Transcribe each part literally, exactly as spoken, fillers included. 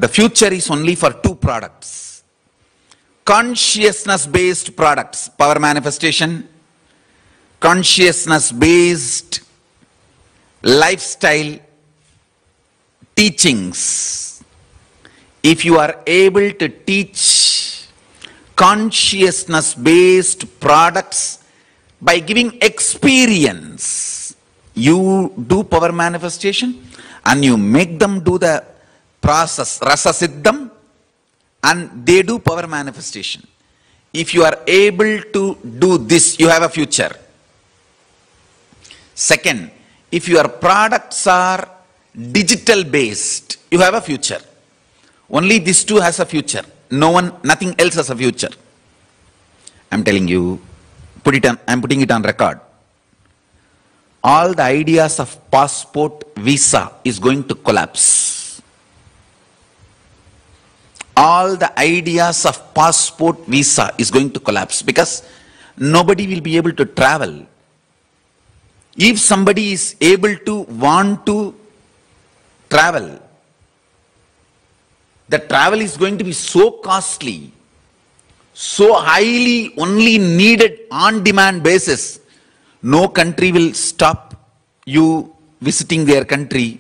The future is only for two products. Consciousness-based products, power manifestation, consciousness-based lifestyle teachings. If you are able to teach consciousness-based products by giving experience, you do power manifestation and you make them do the process, rasa siddham, and they do power manifestation. If you are able to do this, you have a future. Second, if your products are digital based, you have a future. Only these two has a future. No one, nothing else has a future. I'm telling you, put it on, I'm putting it on record. All the ideas of passport, visa is going to collapse. All the ideas of passport, visa is going to collapse because nobody will be able to travel. If somebody is able to want to travel, the travel is going to be so costly, so highly only needed on demand basis. No country will stop you visiting their country.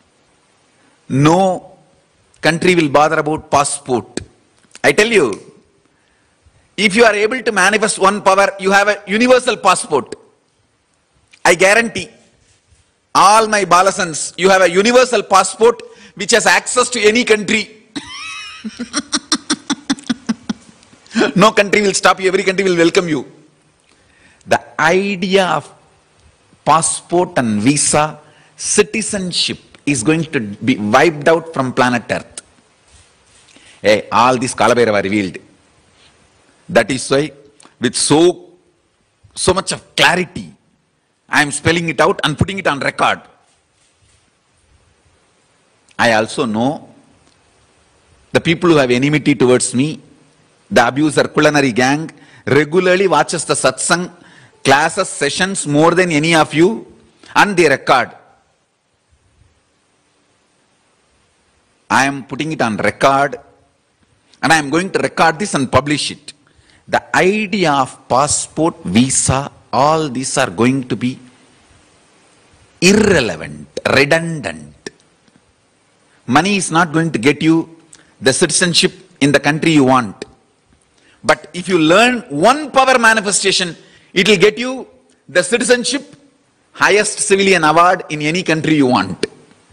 No country will bother about passport. I tell you, if you are able to manifest one power, you have a universal passport. I guarantee all my balasans, you have a universal passport which has access to any country. No country will stop you, every country will welcome you. The idea of passport and visa, citizenship is going to be wiped out from planet Earth. Hey, all this Kalabhairava revealed. That is why with so, so much of clarity, I am spelling it out and putting it on record. I also know the people who have enmity towards me, the abuser culinary gang, regularly watches the satsang, classes, sessions more than any of you, and they record. I am putting it on record, and I am going to record this and publish it. The idea of passport, visa, all these are going to be irrelevant, redundant. Money is not going to get you the citizenship in the country you want. But if you learn one power manifestation, it will get you the citizenship, highest civilian award in any country you want.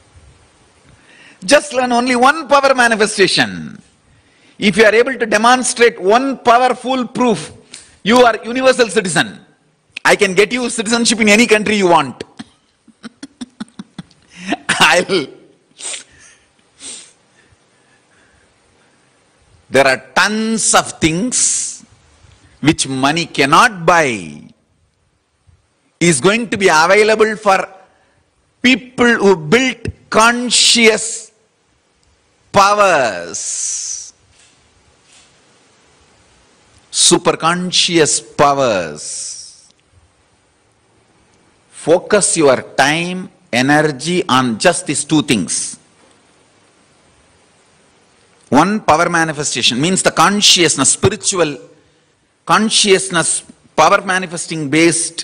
Just learn only one power manifestation. If you are able to demonstrate one powerful proof, you are universal citizen. I can get you citizenship in any country you want. I'll. There are tons of things which money cannot buy is going to be available for people who built conscious powers, superconscious powers. Focus your time, energy on just these two things. One, power manifestation means the consciousness, spiritual consciousness, power manifesting based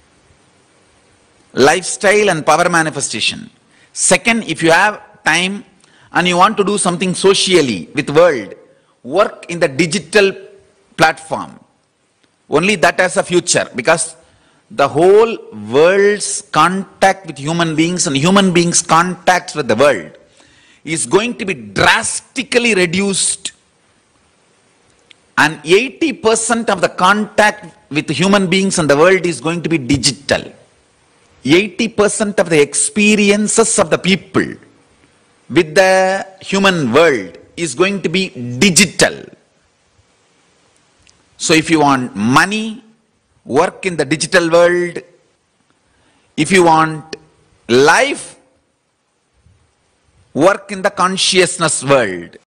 lifestyle and power manifestation. Second, if you have time and you want to do something socially with world, work in the digital platform. Only that has a future, because the whole world's contact with human beings and human beings' contacts with the world is going to be drastically reduced, and eighty percent of the contact with human beings and the world is going to be digital. eighty percent of the experiences of the people with the human world is going to be digital. So if you want money, work in the digital world. If you want life, work in the consciousness world.